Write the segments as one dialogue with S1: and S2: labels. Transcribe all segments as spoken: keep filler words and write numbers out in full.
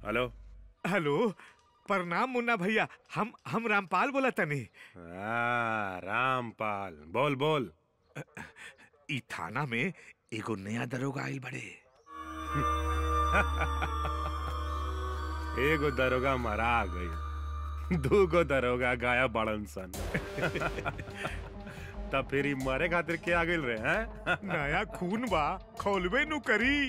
S1: Hello
S2: hello, प्रणाम मुन्ना भैया। हम हम रामपाल बोला तनी।
S1: आ, रामपाल, बोल बोल।
S2: ई थाना में एगो नया दरोगा आइल बड़े।
S1: एगो दरोगा मरा गई, दूगो दरोगा गायब बड़न सन। तब फिर मरे खातिर के आ गइल रे हैं?
S2: नया खून बा, खोलबे नु करी।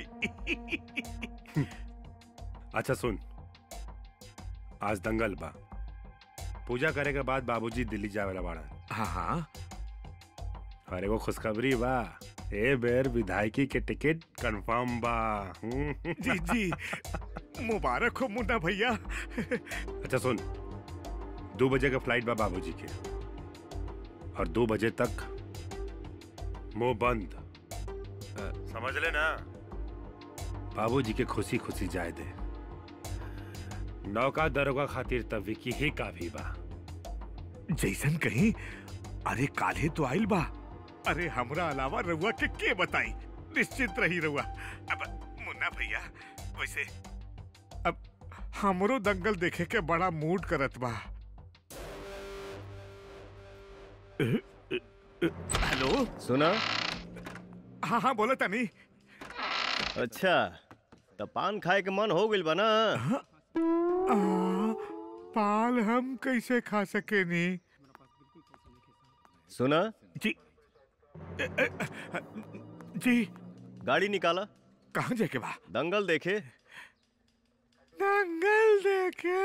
S1: अच्छा सुन, आज दंगल बा, पूजा करे के बाद बाबूजी दिल्ली जावे वाला बाड़ा।
S2: हाँ हाँ।
S1: और एगो खुशखबरी बा, ए बेर विधायकी के टिकट कंफर्म बा।
S2: जी जी, मुबारक हो मुन्ना भैया।
S1: अच्छा सुन, दो बजे का फ्लाइट बा बाबूजी के, और दो बजे तक मुंह बंद, समझ ले ना। बाबूजी के खुशी खुशी जाए दे। नौका दरोगा खातिर तब विकी ही काफी बा।
S2: जैसन कहीं, अरे काले तो आइल बा। अरे हमरा अलावा रउआ के के बताई, निश्चित रही रउआ। अब मुन्ना भैया, वैसे अब हमरो दंगल देखे के बड़ा मूड करत बा। हेलो,
S3: सुना?
S2: हाँ हाँ बोला तनी।
S3: अच्छा, तो पान खाए के मन हो गइल बा ना?
S2: आ, पाल हम कैसे खा सके नी?
S3: सुना?
S2: जी ए, ए, जी।
S3: गाड़ी निकाला।
S2: कहाँ जाके बा?
S3: दंगल देखे।
S2: दंगल देखे।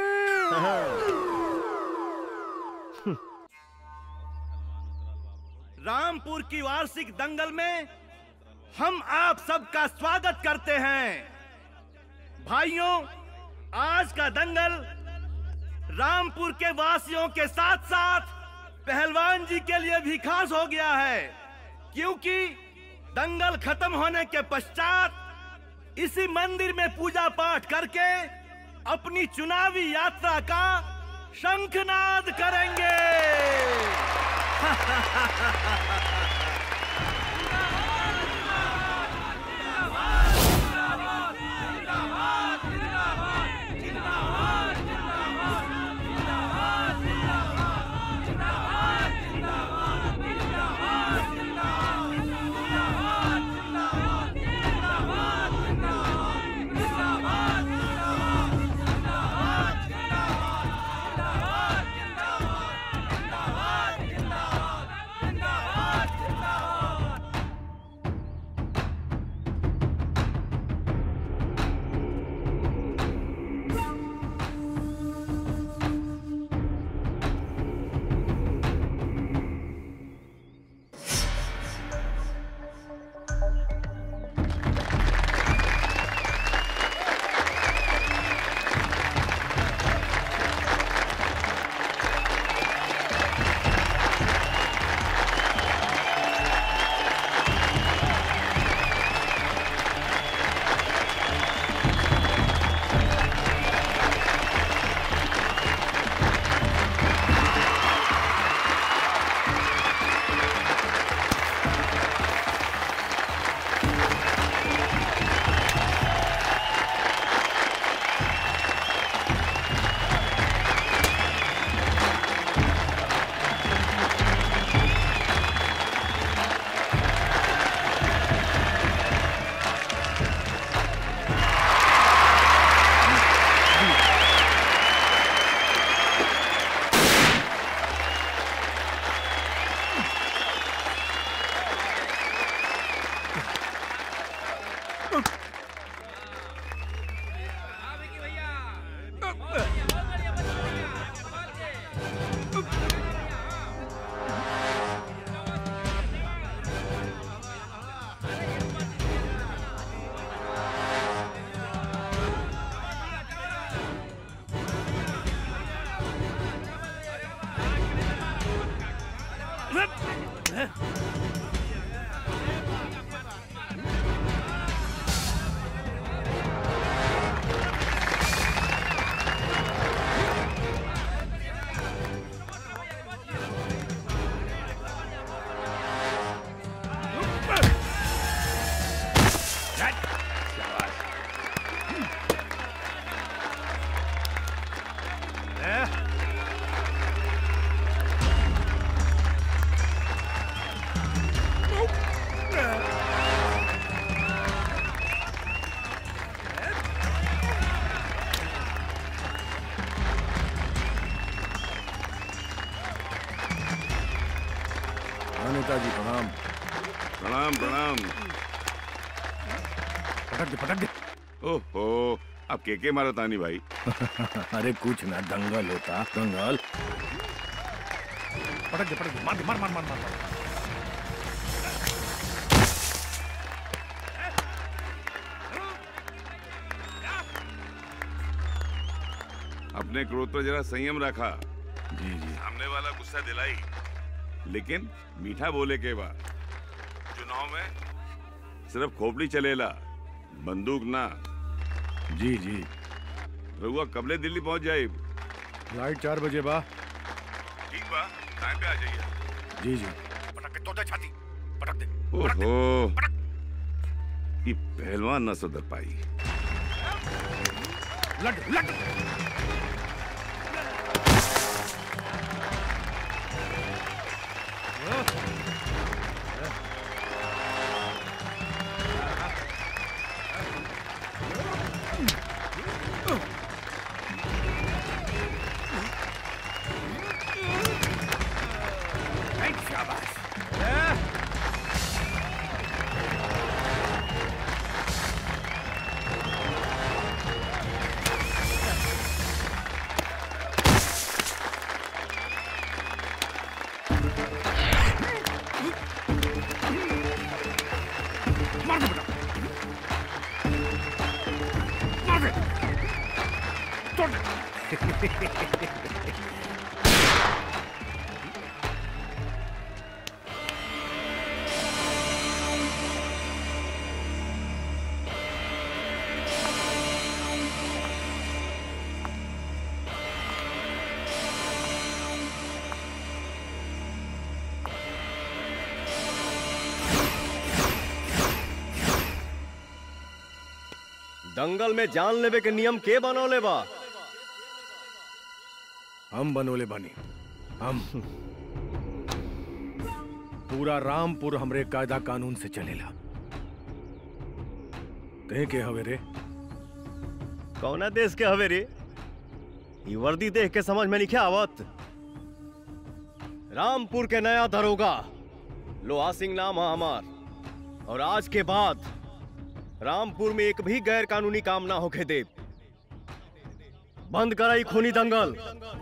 S4: रामपुर की वार्षिक दंगल में हम आप सबका स्वागत करते हैं। भाइयों, आज का दंगल रामपुर के वासियों के साथ साथ पहलवान जी के लिए भी खास हो गया है, क्योंकि दंगल खत्म होने के पश्चात इसी मंदिर में पूजा पाठ करके अपनी चुनावी यात्रा का शंखनाद करेंगे।
S5: नेताजी प्रणाम।
S6: प्रणाम प्रणाम।
S5: पटक दे पटक दे।
S6: ओहो, अब के के मारो तानी भाई।
S5: अरे कुछ ना, दंगल होता दंगल। पटक दे पटक दे, मार दे, मार मार मार मार, मार।
S6: अपने क्रोध पर जरा संयम रखा।
S5: जी जी।
S6: सामने वाला गुस्सा दिलाई, लेकिन मीठा बोले के बाद। चुनाव में सिर्फ खोपड़ी चलेला, बंदूक ना।
S5: जी जी।
S6: रहुआ कबले दिल्ली पहुंच जाए?
S5: फ्लाइट चार बजे बा।
S6: ठीक बा, टाइम पे आ जाइए।
S5: जी जी। पटक के तोड़े छाती, पटक दे।
S6: ओहो, ये पहलवान न सुधर पाई।
S5: लट लट।
S3: दंगल में जान लेवे के नियम के बनौले बा?
S5: हम बनोले बानी। हम पूरा रामपुर हमरे कायदा कानून से चलेला। कहे के हवे रे?
S3: कौना देश के हवे रे? ये वर्दी देख के समझ में नहीं आवत। रामपुर के नया दरोगा लोहा सिंह नाम है हमार, और आज के बाद रामपुर में एक भी गैर कानूनी काम ना होके दे। बंद कराई खूनी दंगल।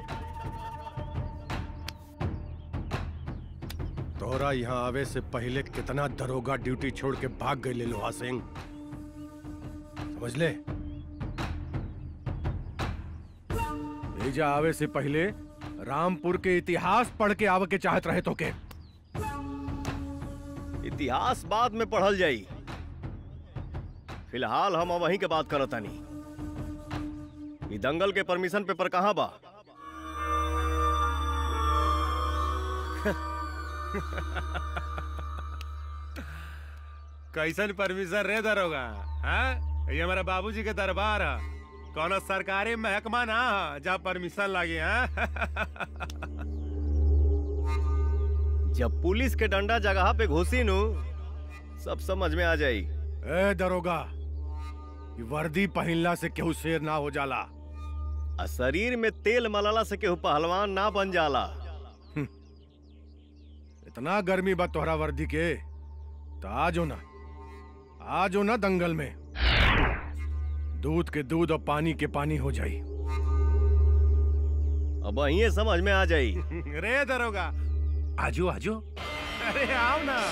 S5: तोहरा यहाँ आवे से पहले कितना दरोगा ड्यूटी छोड़ के भाग गए लोहा सिंह, समझ ले। भेजा आवे से पहले रामपुर के इतिहास पढ़ के आवे के चाहत रहे तो के।
S3: इतिहास बाद में पढ़ल जाई, फिलहाल हम वहीं के बात करत तानी। ये दंगल के परमिशन पेपर कहाँ बा?
S1: कैसन परमिशन रे दरोगा? हाँ? ये हमारा बाबूजी के दरबार है, कौन सरकारी महकमा ना जहाँ परमिशन लगे। हाँ?
S3: जब पुलिस के डंडा जगह पे घुसी नु सब समझ में आ जाई।
S5: ए दरोगा, ये वर्दी पहनला से केहू शेर ना हो जाला,
S3: आ शरीर में तेल मलाला से केहू पहलवान ना बन जाला।
S5: इतना गर्मी बा तोहरा वर्दी के, तो आजो ना आजो ना दंगल में दूध के दूध और पानी के पानी हो जाई।
S3: अब वहीं समझ में आ जाई।
S1: रे दरोगा,
S5: आजो आजो।
S1: अरे आओ ना।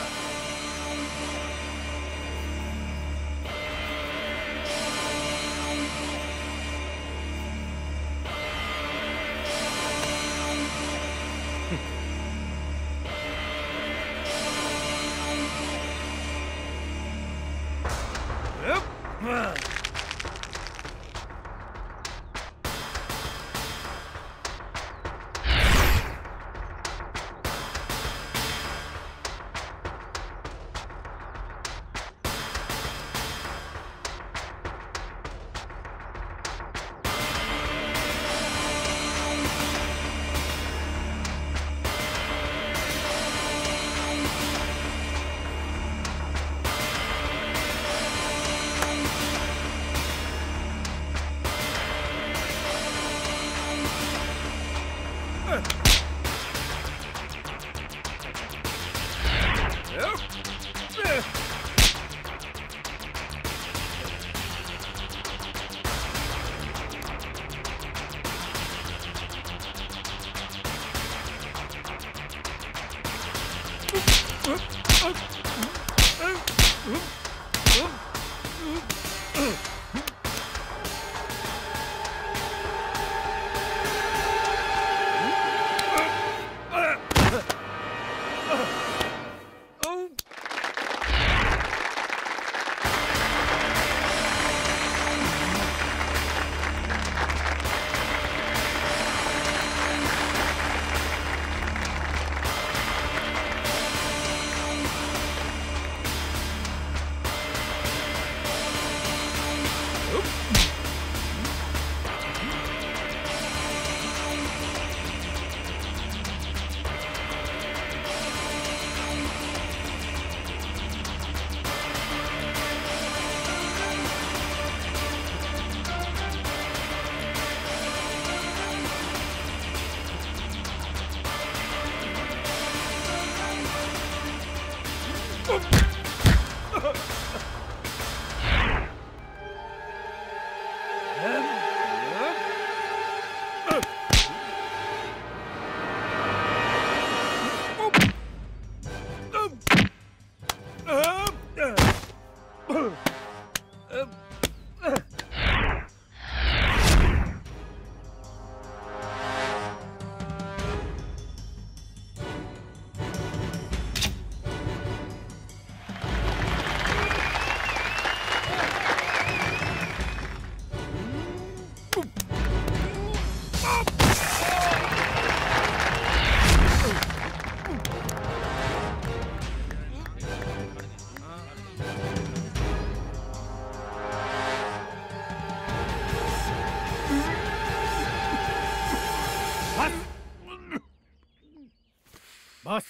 S5: बस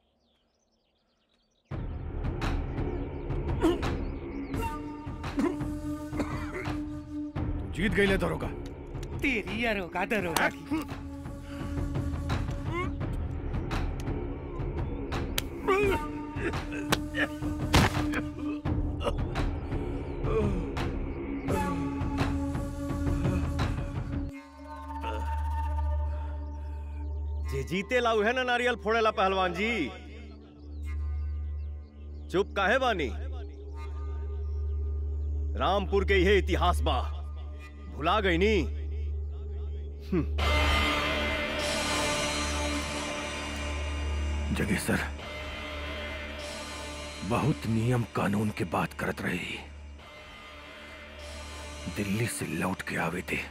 S5: जीत गई ले दरोगा।
S7: तेरी अरोगा दरोगा की।
S3: जे जीते लाऊ है ना नारियल फोड़ेला पहलवान जी। चुप काहे बानी? रामपुर के यह इतिहास बा, भुला गई नी?
S5: जगह सर बहुत नियम कानून की बात करत रही। दिल्ली से लौट के आवे थे,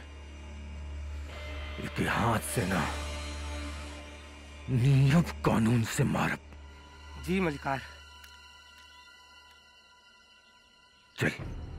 S5: इतिहास से ना नियम कानून से मारब।
S7: जी मलिकार।
S5: चल।